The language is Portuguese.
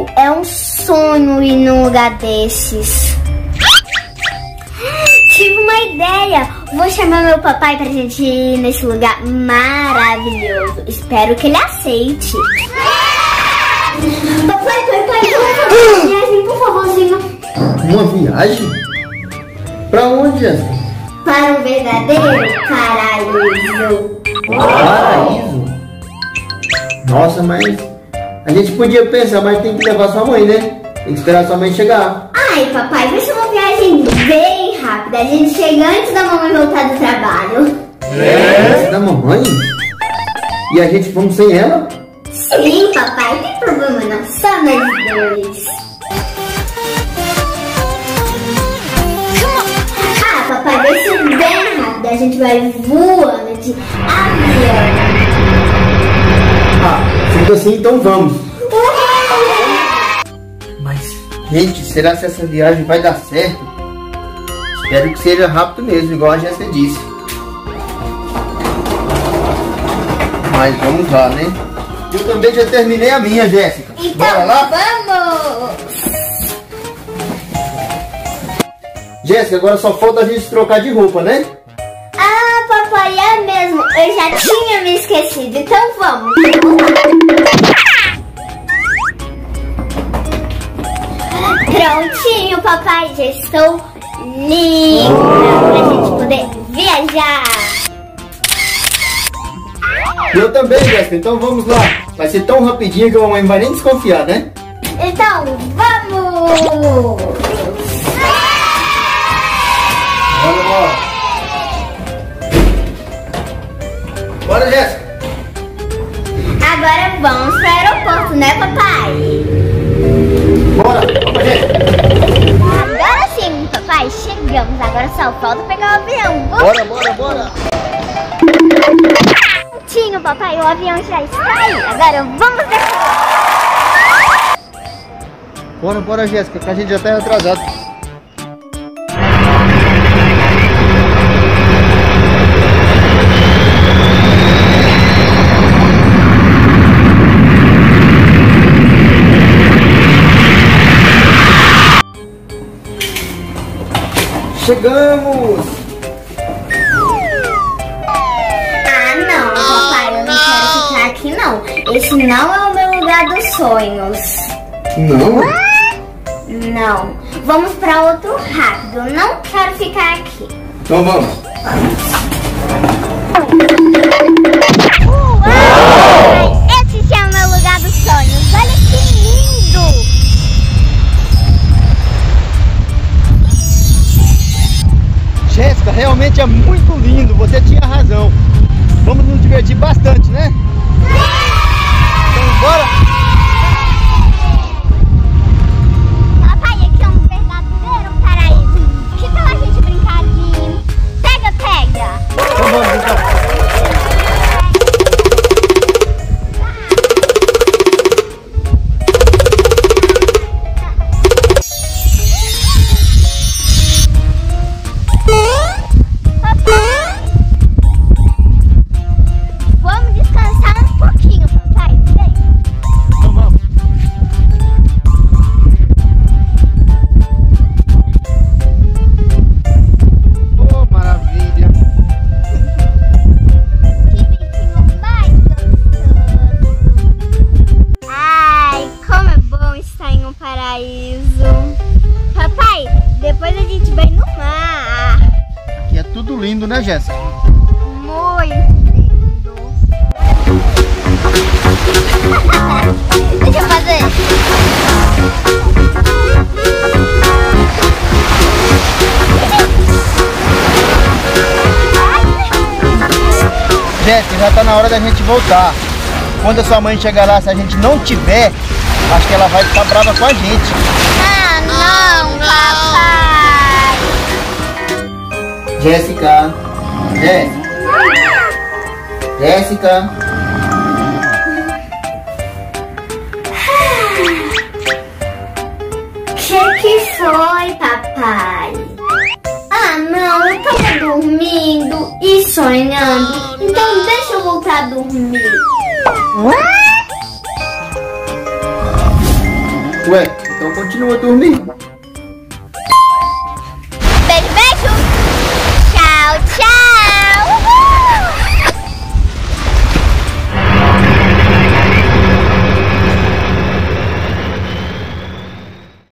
é um sonho ir num lugar desses. Tive uma ideia. Vou chamar meu papai pra gente ir nesse lugar maravilhoso. Espero que ele aceite. Papai, por favorzinho. Uma viagem? Pra onde, Jéssica? Para um verdadeiro paraíso. Paraíso? Nossa, mas a gente podia pensar, mas tem que levar sua mãe, né? Tem que esperar sua mãe chegar. Ai, papai, vai ser uma viagem bem rápida. A gente chega antes da mamãe voltar do trabalho. Antes da mamãe? E a gente vamos sem ela? Sim, papai, não tem problema não. Só nós dois. Ah, papai, vai ser bem rápido. A gente vai voando de avião. Ah, sendo assim, então vamos. Mas, gente, será que essa viagem vai dar certo? Espero que seja rápido mesmo, igual a Jéssica disse. Mas vamos lá, né? Eu também já terminei a minha, Jéssica. Então, bora lá? Vamos! Jéssica, agora só falta a gente trocar de roupa, né? Ah, papai, é mesmo. Eu já tinha me esquecido. Então vamos. Prontinho, papai. Já estou linda pra gente poder viajar. Eu também, Jéssica. Então vamos lá. Vai ser tão rapidinho que a mamãe não vai nem desconfiar, né? Então vamos! Bora. Bora, Jéssica. Agora vamos para o aeroporto, né, papai? Bora, vamos, Jéssica. Agora sim, papai, chegamos. Agora só falta pegar o avião. Bora. Prontinho, papai, o avião já está aí. Agora vamos descer. Bora, Jéssica, que a gente já tá atrasado. Chegamos! Ah, não, papai, eu não quero ficar aqui, não. Esse não é o meu lugar dos sonhos. Não? Não. Vamos para outro rápido. Eu não quero ficar aqui. Então vamos. Uau! Esse já é o meu lugar dos sonhos. Olha que lindo! Jéssica, realmente é muito lindo. Você tinha razão. Vamos nos divertir bastante, né? Então bora! Papai, aqui é um verdadeiro paraíso. Que tal a gente brincar de pega-pega? Então vamos, então. Vamos descansar um pouquinho, papai. Vem. Então vamos. Oh, maravilha. Que bichinho mais gostoso. Ai, como é bom estar em um paraíso. Papai, depois a gente vai no mar. Aqui é tudo lindo, né, Jéssica? Muito lindo. Deixa eu fazer. Jéssica, já tá na hora da gente voltar. Quando a sua mãe chegar lá, se a gente não tiver, acho que ela vai ficar brava com a gente. Ah, não, papai. Jéssica. Jéssica. Que foi, papai? Ah, não, eu tava dormindo e sonhando. Então deixa eu voltar a dormir. Ué, então continua dormindo.